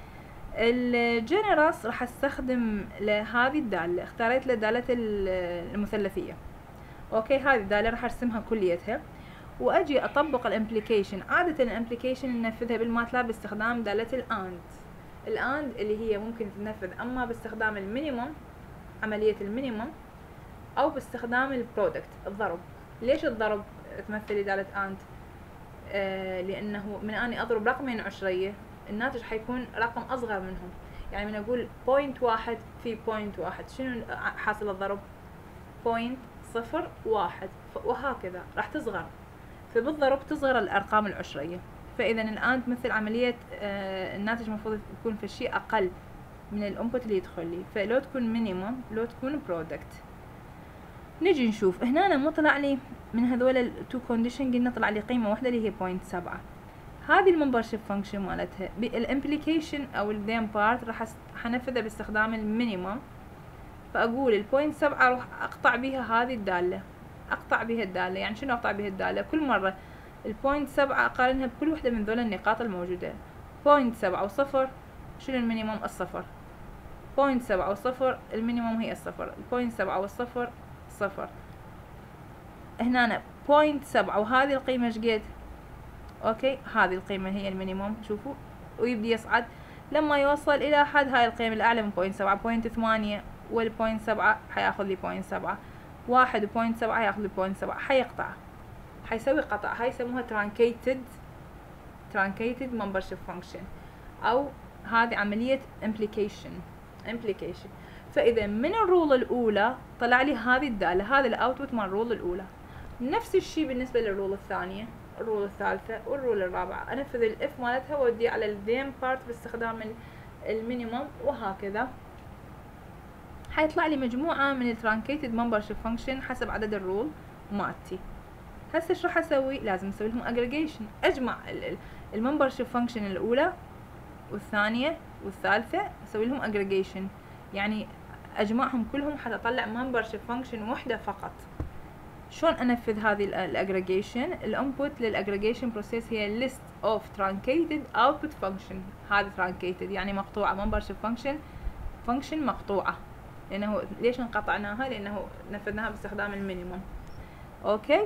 Speaker 1: الجنرس راح استخدم لهذه الداله، اختاريت له داله المثلثيه. اوكي، هذه الداله راح ارسمها كليتها واجي اطبق الامبليكيشن. عاده الامبليكيشن ننفذها بالماتلاب باستخدام داله الاند اللي هي ممكن تنفذ اما باستخدام المينيموم، عمليه المينيموم، او باستخدام البرودكت الضرب. ليش الضرب تمثل دالة اند؟ لانه من اني اضرب رقمين عشرية الناتج حيكون رقم اصغر منهم. يعني من اقول 0.1 في 0.1 شنو حاصل الضرب؟ 0.7. صفر 1 وهكذا راح تصغر. فبالضرب تصغر الأرقام العشرية. فإذا الآن تمثل عملية الناتج المفروض يكون في شيء أقل من الانبوت اللي يدخل لي، فلو تكون مينيمم لو تكون برودكت. نجي نشوف هنا أنا مو طلع لي من هذول التو كونديشن، قلنا طلع لي قيمة واحدة اللي هي 0.7. هذه الممبرشيب فانكشن مالتها بالامبليكيشن او الذين بارت راح حنفذها باستخدام المينيمم. فاقول ال0.7 راح اقطع بها هذه الدالة، اقطع بها الدالة. يعني شنو اقطع بها الدالة؟ كل مرة ال0.7 اقارنها بكل وحدة من ذول النقاط الموجودة. 0.7 وصفر، شنو المينيمم؟ الصفر. 0.7 وصفر، المينيمم هي الصفر. 0.7 والصفر صفر. هنا 0.7 وهذه القيمة ايش قد؟ اوكي، هذه القيمة هي المينيمم. شوفوا، ويبدي يصعد لما يوصل الى حد هاي القيمة الاعلى من 0.7. 0.8 وال0.7 حياخذ لي 0.7. 1 و0.7 حياخذ لي 0.7. حيقطع، حيسوي قطع. هاي يسموها truncated membership function، او هذه عملية implication. فاذا من الرول الاولى طلع لي هذه الدالة، هذا الاوتبوت مال الرول الاولى. نفس الشيء بالنسبة للرول الثانية، الرول الثالثة والرول الرابعة. انفذ الاف مالتها واودي على الذين بارت باستخدام المينيمم، وهكذا حيطلع لي مجموعة من الترانكيتد ممبرشيب فانكشن حسب عدد الرول مالتي. هسه ايش راح اسوي؟ لازم اسوي لهم اجريجيشن، اجمع الممبرشيب فانكشن الاولى والثانية والثالثة، اسوي لهم اجريجيشن، يعني اجمعهم كلهم حتى اطلع ممبرشيب فانكشن وحدة فقط. شلون انفذ هذه الاجريجيشن؟ الانبوت للاجريجيشن بروسيس هي list of truncated output function. هذا truncated يعني مقطوعة، ممبرشيب فانكشن مقطوعة. لانه ليش انقطعناها؟ لانه نفذناها باستخدام المينيمم. اوكي،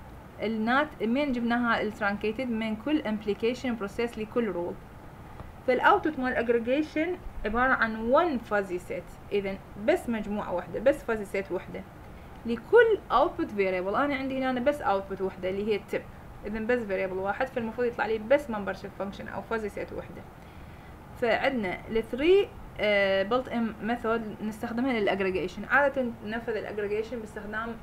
Speaker 1: من جبناها الترانكيتد من كل امبليكيشن بروسيس لكل رول. فالاوتبوت مال الاجريجيشن عبارة عن one fuzzy set. اذا بس مجموعة واحدة، بس fuzzy set واحدة لكل output variable. انا عندي هنا بس output وحده اللي هي التب، اذا بس variable واحد، فالمفروض يطلع لي بس membership function او fuzzy set وحده. فعندنا الثري built in method نستخدمها للاجريجيشن. عادة ننفذ الاجريجيشن باستخدام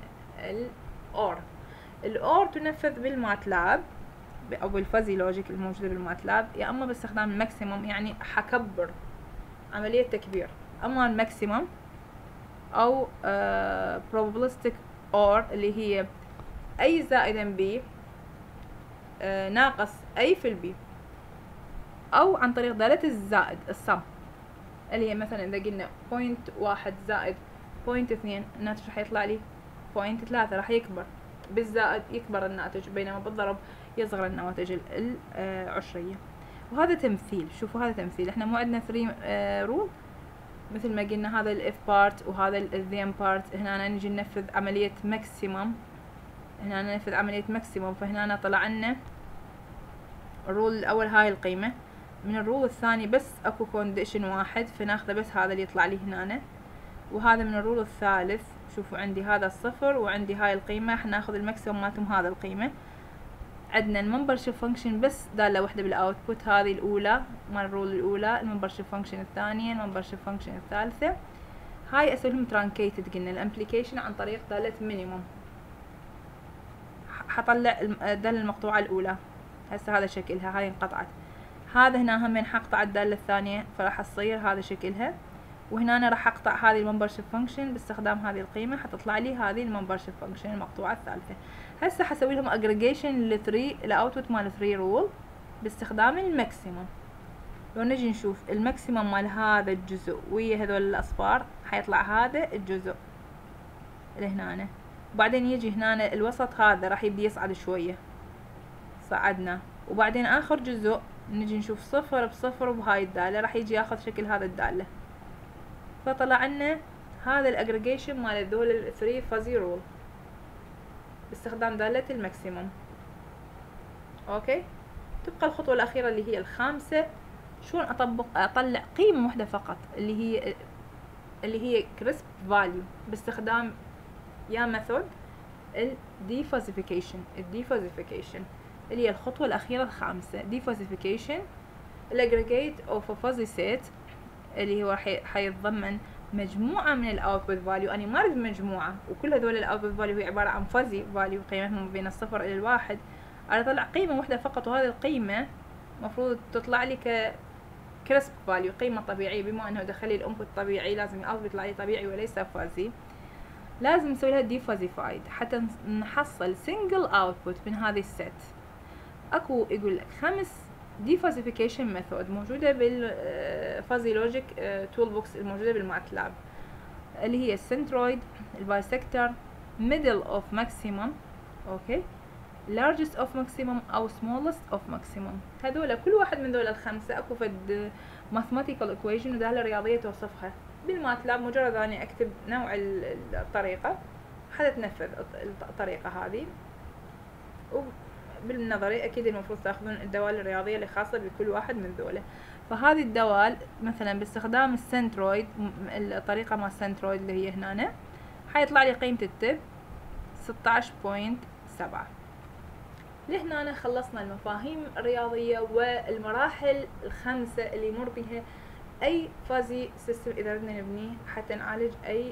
Speaker 1: الأور تنفذ بالماتلاب او بالفازي لوجيك الموجودة بالماتلاب، يا اما باستخدام الماكسيمم، يعني حكبر عملية تكبير. اما الماكسيمم او probabilistic OR اللي هي اي زائدا بي ناقص اي في البي، او عن طريق دالة الزائد الصم، اللي هي مثلا اذا قلنا 0.1 زائد 0.2 الناتج راح يطلع لي 0.3، راح يكبر بالزائد يكبر الناتج، بينما بالضرب يصغر النواتج العشرية. وهذا تمثيل. شوفوا هذا تمثيل، احنا مو عندنا 3 رول مثل ما قلنا، هذا الاف بارت وهذا الذين بارت. هنا نجي ننفذ عملية ماكسيمم، هنا ننفذ عملية ماكسيمم. فهنا طلع لنا الرول الاول هاي القيمة، من الرول الثاني بس اكو كونديشن واحد فناخذه بس هذا اللي يطلع لي هنا، وهذا من الرول الثالث. شوفوا عندي هذا الصفر وعندي هاي القيمة، حناخذ الماكسيمم مالتهم هذا القيمة. عندنا الممبرشيب فانكشن بس دالة واحدة بالاوتبوت، هذه الاولى مال الرول الاولى، الممبرشيب فانكشن الثانية، الممبرشيب فانكشن الثالثة. هاي اسوي لهم ترانكيتد، قلنا الامبليكيشن عن طريق دالة مينيمم. حطلع الدالة المقطوعة الاولى، هسه هذا شكلها، هاي انقطعت. هذا هنا هم حقطع الدالة الثانية فراح تصير هذا شكلها. وهنا أنا راح اقطع هذه الممبرشيب فانكشن باستخدام هذه القيمة، حتطلع لي هذه الممبرشيب فانكشن المقطوعة الثالثة. هسه حسوي لهم اجريجيشن الاوتبوت مال 3 رول باستخدام الماكسيمم. لو نجي نشوف الماكسيمم مال هذا الجزء ويا هذول الاصفار، حيطلع هذا الجزء اللي هنا، وبعدين يجي هنا الوسط هذا راح يبدي يصعد شوية، صعدنا. وبعدين اخر جزء نجي نشوف صفر بصفر بهاي الدالة راح يجي ياخذ شكل هذا الدالة. فطلع لنا هذا الاجريجيشن مال هذول الثري فازي رول باستخدام دالة الماكسيمم. اوكي، تبقى الخطوة الأخيرة اللي هي الخامسة، شلون اطلع قيمة واحدة فقط اللي هي كريسب فاليو باستخدام يا ميثود الديفازيفيكيشن اللي هي الخطوة الأخيرة الخامسة. ديفازيفيكيشن الاجريجيت اوف فازي سيت اللي هو حيتضمن مجموعة من الاوتبوت فاليو، انا ما اريد مجموعة وكل هذول الاوتبوت فاليو هي عبارة عن فازي فاليو قيمتهم بين الصفر الى الواحد، اريد اطلع قيمة واحدة فقط، وهذه القيمة مفروض تطلع لي كريسب فاليو، قيمة طبيعية، بما انه دخل لي الانبوت طبيعي لازم الاوتبوت يطلع لي طبيعي وليس فازي. لازم نسوي لها ديفازيفايد حتى نحصل سنجل اوتبوت من هذه الست. اكو يقول لك 5 ديفازيفيكيشن ميثود موجودة بالفازي لوجيك تول بوكس الموجودة بالماتلاب، اللي هي السنترويد، البايسكتر، ميدل اوف ماكسيمم، اوكي، largest of maximum او smallest of maximum. هذول كل واحد من ذول الخمسة اكو فد mathematical equation ودالة رياضية توصفها بالماتلاب، مجرد اني اكتب نوع الطريقة حتتنفذ الطريقة هذه. وبالنظري اكيد المفروض تاخذون الدوال الرياضية اللي خاصة بكل واحد من ذوله. فهذه الدوال مثلا باستخدام السنترويد، الطريقة مال السنترويد اللي هي هنا، حيطلع لي قيمة التب 16.7. لهنا خلصنا المفاهيم الرياضية والمراحل الخمسة اللي يمر بها أي فازي سيستم إذا بدنا نبنيه حتى نعالج أي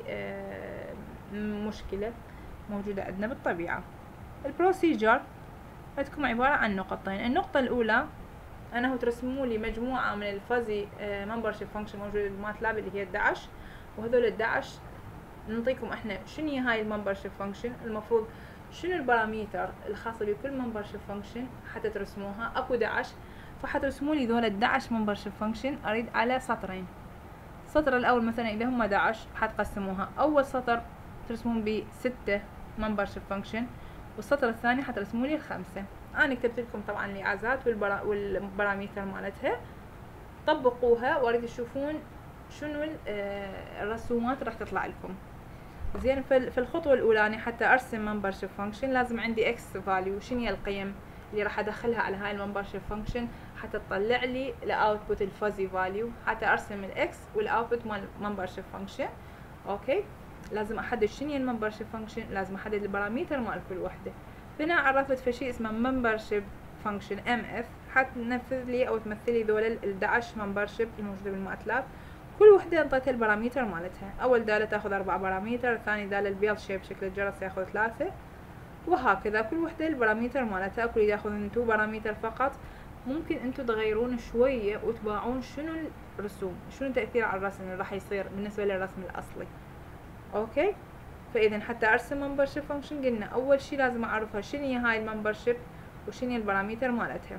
Speaker 1: مشكلة موجودة عندنا بالطبيعة. البروسيجر عندكم عبارة عن نقطتين. النقطة الأولى أنه ترسموا لي مجموعة من الفازي ممبرشيب فانكشن موجودة بالماتلاب اللي هي 11، وهذول 11 نعطيكم احنا شنو هي هاي الممبرشيب فانكشن، المفروض شنو الباراميتر الخاصة بكل ممبرشيب فانكشن حتى ترسموها. اكو 11 فحترسموا لي ذول 11 ممبرشيب فانكشن اريد على سطرين. السطر الاول مثلا اذا هم 11 حتقسموها، اول سطر ترسمون ب6 ممبرشيب فانكشن، والسطر الثاني حترسموا لي 5. انا كتبت لكم طبعا الاعازات والباراميتر مالتها، طبقوها واريد تشوفون شنو الرسومات راح تطلع لكم. زين، في الخطوة الأولانية حتى أرسم ممبرشيب فانكشن لازم عندي إكس فاليو، شنو هي القيم اللي راح أدخلها على هاي الممبرشيب فانكشن حتى تطلع لي الأوتبوت الفازي فاليو، حتى أرسم الإكس والأوتبوت مال الممبرشيب فانكشن. أوكي، لازم أحدد شنو هي الممبرشيب فانكشن، لازم أحدد الباراميتر مال كل وحدة. هنا عرفت في شيء اسمه ممبرشيب فانكشن MF، حتنفذ لي أو تمثل لي ذول ال 11 ممبرشيب الموجودة بالماتلاب. كل وحدة انطيتها الباراميتر مالتها، اول دالة تاخذ 4 باراميتر، الثاني دالة البيض شيب شكل الجرس ياخذ 3، وهكذا كل وحدة الباراميتر مالتها. اكو اللي ياخذون 2 باراميتر فقط. ممكن انتو تغيرون شوية وتباعون شنو الرسوم، شنو التأثير على الرسم اللي راح يصير بالنسبة للرسم الاصلي. اوكي، فاذا حتى ارسم ممبرشيب فانكشن قلنا اول شي لازم اعرفها شنو هي هاي الممبرشيب وشنو هي الباراميتر مالتها.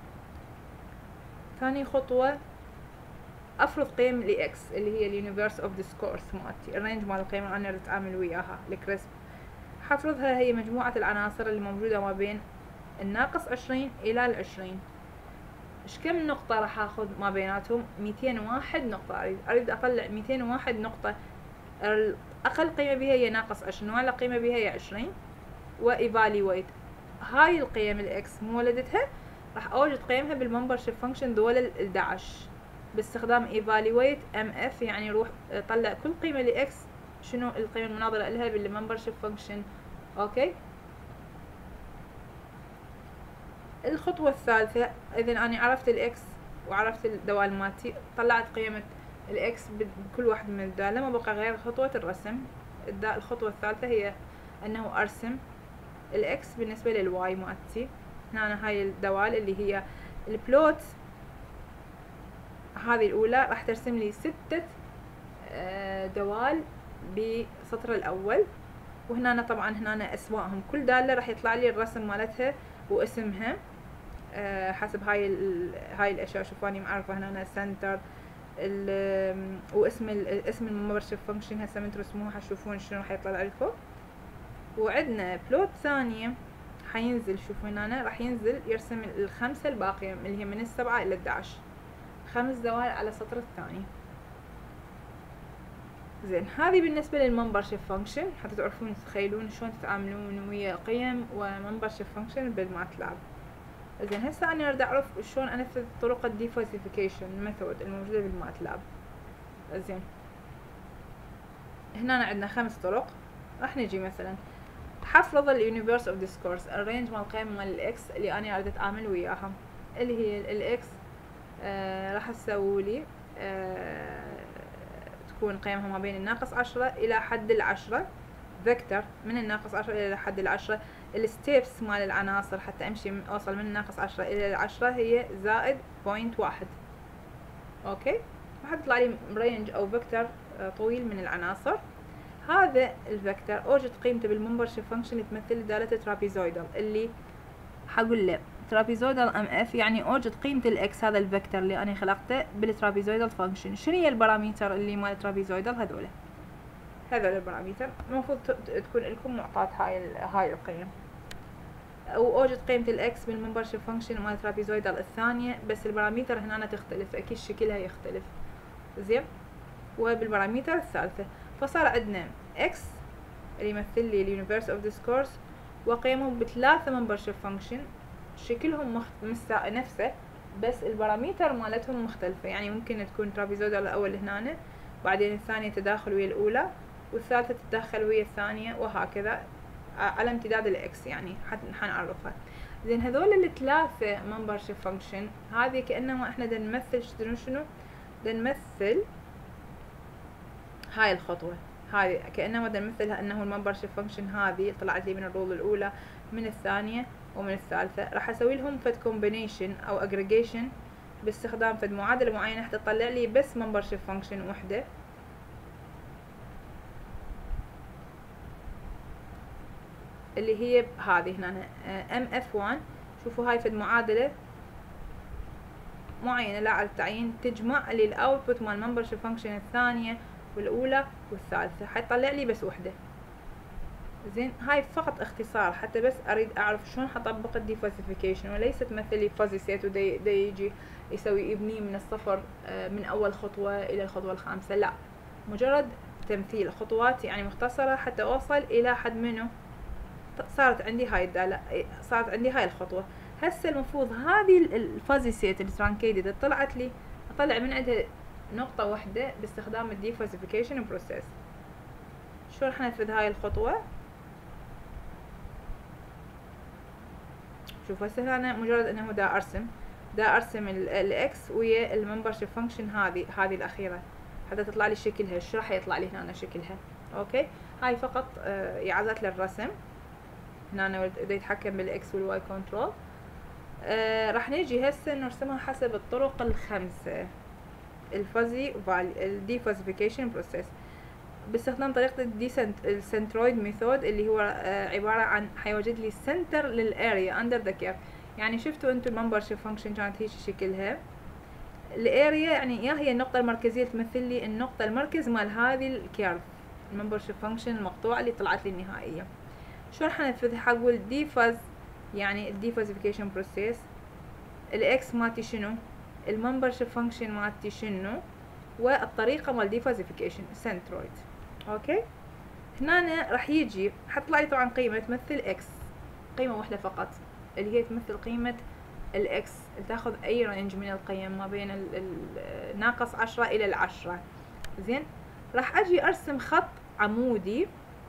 Speaker 1: ثاني خطوة افرض قيم لاكس اللي هي اليونيفرس اوف ديسكورس مالتي، الرينج مال القيم اللي انا اتعامل وياها الكريسب. حفرضها هي مجموعة العناصر اللي موجودة ما بين -20 الى 20. ايش كم نقطة راح اخذ ما بيناتهم؟ 201 نقطة. اريد اطلع 201 نقطة، اقل قيمة بها هي -20 واعلى قيمة بها هي 20، وايفاليويت هاي القيم الاكس مو ولدتها، راح اوجد قيمها بالممبرشيب فانكشن دول ال 11 باستخدام evaluate mf، يعني روح طلع كل قيمة لإكس شنو القيمة المناظرة لها بالممبرشيب فانكشن. اوكي، الخطوة الثالثة اذا انا عرفت الاكس وعرفت الدوال مالتي، طلعت قيمة الاكس بكل واحد من الدالة، ما بقى غير خطوة الرسم. الخطوة الثالثة هي انه ارسم الاكس بالنسبة للواي مالتي. هنا هاي الدوال اللي هي البلوت، هذه الأولى راح ترسم لي 6 دوال بسطر الأول، وهنا طبعا هنا أسمائهم، كل دالة راح يطلع لي الرسم مالتها واسمها حسب هاي الأشياء. شوفوا أنا معرفة هنا سنتر واسم اسم الممبرشيب فانكشن، هسه من ترسموها حتشوفون شنو راح يطلع لكم. وعندنا بلوت ثانية حينزل، شوفوا هنا راح ينزل يرسم ال5 الباقية اللي هي من 7 إلى 11، 5 دوال على السطر الثاني. زين، هذه بالنسبة للممبرشيب فانكشن حتى تعرفون تتخيلون شلون تتعاملون ويا قيم وممبرشيب فانكشن بالماتلاب. زين، هسه انا اريد اعرف شلون انفذ طرق الديفازيفيكيشن ميثود الموجودة بالماتلاب. زين، هنا عندنا 5 طرق. راح نجي مثلا حفرض اليونيفرس اوف ديسكورس، الرينج مال القيم مال الاكس اللي انا اريد اتعامل وياها، اللي هي الاكس راح تسوي لي تكون قيمها ما بين الناقص 10 إلى حد 10. فيكتور من الناقص 10 إلى حد 10. الستيبس مال العناصر حتى أمشي أوصل من الناقص 10 إلى 10 هي زائد 0.1. أوكي، راح تطلع لي رينج أو فيكتور طويل من العناصر. هذا الفيكتور أوجد قيمته بالممبرشيب فانكشن اللي تمثل دالة ترابيزويدال، اللي حقول له ترابيزويدال ام اف، يعني اوجد قيمة الاكس، هذا الفيكتور اللي انا خلقته بالترابيزويدال فانكشن. شنو هي الباراميتر اللي مال الترابيزويدال؟ هذول الباراميتر المفروض تكون لكم معطاة هاي القيم. واوجد قيمة الاكس بالممبرشيب فانكشن مال الترابيزويدال الثانية، بس الباراميتر هنا تختلف، اكيد شكلها يختلف. زين، وبالباراميتر الثالثة فصار عندنا اكس اللي يمثل لي اليونيفرس اوف ديسكورس، وقيمهم بثلاثة ممبرشيب فانكشن شكلهم نفسه، بس الباراميتر مالتهم مختلفة. يعني ممكن تكون ترابيزويدال الأول هنا، بعدين الثانية تداخل ويا الأولى، والثالثة تتدخل ويا الثانية، وهكذا على امتداد الاكس، يعني حنعرفها. زين، هذول الثلاثة ممبرشيب فانكشن هذه كأنما احنا نمثل شنو؟ نمثل هاي الخطوة، هذه كأنما نمثلها انه الممبرشيب فانكشن هذه طلعت لي من الرول الأولى، من الثانية، ومن الثالثة. راح اسوي لهم فد كومبينيشن او اجريجيشن باستخدام فد معادلة معينة حتى تطلع لي بس ممبرشيب فانكشن وحدة، اللي هي هذه هنا ام اف 1. شوفوا هاي فد معادلة معينة لا على التعيين تجمع لي الاوتبوت مال ممبرشيب فانكشن الثانية والاولى والثالثة، حيطلع لي بس وحدة. زين، هاي فقط اختصار حتى بس اريد اعرف شلون حطبق الديفازيفيكيشن، وليس تمثل لي فازي سيت ودا يجي يسوي يبني من الصفر من اول خطوة الى الخطوة الخامسة، لا، مجرد تمثيل خطوات يعني مختصرة حتى اوصل الى حد منه صارت عندي هاي الدالة، صارت عندي هاي الخطوة. هسه المفروض هذه الفازي سيت الترانكيدد طلعت لي، اطلع من عندها نقطة واحدة باستخدام الديفازيفيكيشن بروسيس. شو راح ننفذ هاي الخطوة؟ شوف هسه انا مجرد انه دا ارسم الاكس ويا الممبرشيب فانكشن هذه الاخيرة حتى تطلع لي شكلها. شو راح يطلع لي هنا شكلها؟ اوكي، هاي فقط اعادة للرسم. هنا دا يتحكم بالاكس والواي كنترول. راح نيجي هسه نرسمها حسب الطرق الخمسة، الفازي الديفازيفيكيشن بروسيس، باستخدام طريقة السنترويد ميثود، اللي هو عبارة عن حيوجد لي سنتر للاريا اندر ذا كيرف. يعني شفتوا انتوا الممبرشيب فانكشن كانت هيك شكلها، الاريا يعني يا هي النقطة المركزية تمثل لي النقطة المركز مال هذه الكيرف، الممبرشيب فانكشن المقطوعة اللي طلعت لي النهائية. شو راح ننفذ؟ حقول ديفاز، يعني الديفازيفيكيشن بروسيس، الاكس مالتي شنو، الممبرشيب فانكشن مالتي شنو، والطريقة مال ديفازيفيكيشن سنترويد. اوكي، هنا راح يجي حتطلع لي طبعا قيمة تمثل اكس، قيمة واحدة فقط اللي هي تمثل قيمة الاكس، تاخذ اي رينج من القيم ما بين ناقص 10 الى 10. زين، راح اجي ارسم خط عمودي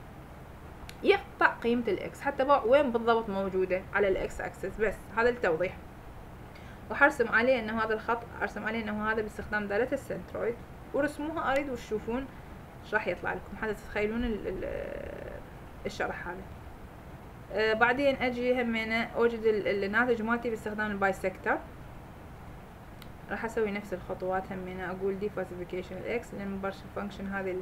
Speaker 1: يقطع قيمة الاكس حتى وين بالضبط موجودة على الاكس اكسس، بس هذا التوضيح. وحرسم عليه انه هذا الخط، ارسم عليه انه هذا باستخدام دالة السنترويد، ورسموها اريد وتشوفون ايش راح يطلع لكم حتى تتخيلون الشرح هذا. بعدين اجي همينه اوجد الناتج مالتي باستخدام البايسكتر. راح اسوي نفس الخطوات همينه، اقول ديفازيفيكيشن الاكس للممبرشيب فانكشن هذه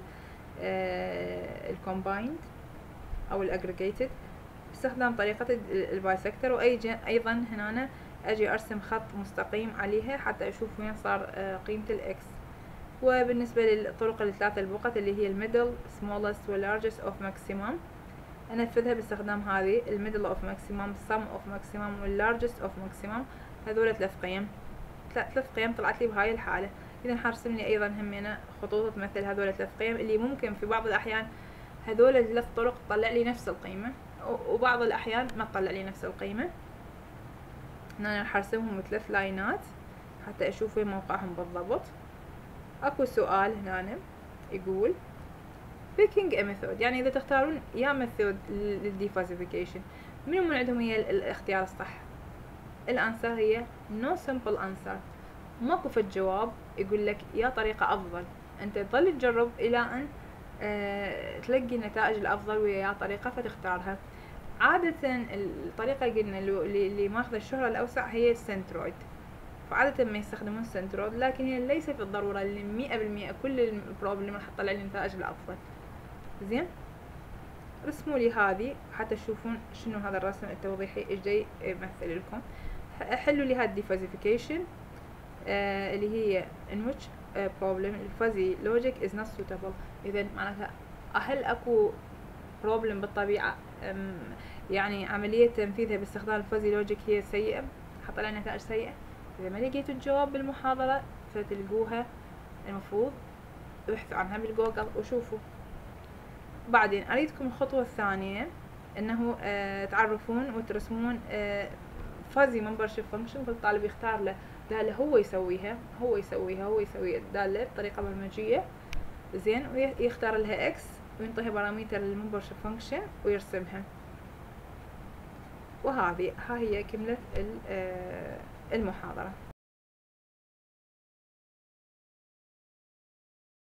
Speaker 1: الكومبايند او الاجريجيتد باستخدام طريقة البايسكتر. وايضا هنا اجي ارسم خط مستقيم عليها حتى اشوف وين صار قيمة الاكس. وبالنسبة للطرق الثلاثة البقط اللي هي الميدل، smallest واللارجست اوف ماكسيمم، انفذها باستخدام هذه الميدل اوف ماكسيمم، sum اوف ماكسيمم، واللارجست اوف ماكسيمم. هذول ثلاث قيم طلعت لي بهاي الحالة. اذا حرسم لي ايضا همينة خطوط تمثل هذول ثلاث قيم، اللي ممكن في بعض الاحيان هذول الثلاث طرق تطلع لي نفس القيمة، وبعض الاحيان ما تطلع لي نفس القيمة. هنا راح ارسمهم ثلاث لاينات حتى اشوف وين موقعهم بالضبط. اكو سؤال هنا يقول picking a method، يعني اذا تختارون يا ميثود للديفازيفيكيشن، منو من عندهم هي الاختيار الصح؟ الانسر هي no simple answer، ماكو في الجواب يقول لك يا طريقة افضل. انت تظل تجرب الى ان تلقي النتائج الافضل ويا طريقة فتختارها. عادة الطريقة قلنا اللي ماخذة الشهرة الاوسع هي السنترويد، فعادة ما يستخدمون السنترويد، لكن هي ليست بالضرورة اللي 100% كل البروبلم راح تطلع لي النتائج الافضل. زين، رسموا لي هذه حتى تشوفون شنو هذا الرسم التوضيحي ايش جاي يمثل لكم. حلوا لي هذا الديفازيفيكيشن اللي هي in which problem الفuzzy logic is not suitable. اذا معناتها هل اكو problem بالطبيعة يعني عملية تنفيذها باستخدام الفuzzy logic هي سيئة، حط لنا نتائج سيئة. اذا ما لقيتوا الجواب بالمحاضرة فتلقوها، المفروض ابحثوا عنها بالجوجل وشوفوا. بعدين اريدكم الخطوة الثانية انه تعرفون وترسمون fuzzy membership function. كل طالب يختار له دالة هو يسوي دالة بطريقة برمجية، زين، ويختار لها اكس وينطيها بارامتر للممبرشيب فانكشن ويرسمها. وهذه ها هي كملت المحاضرة.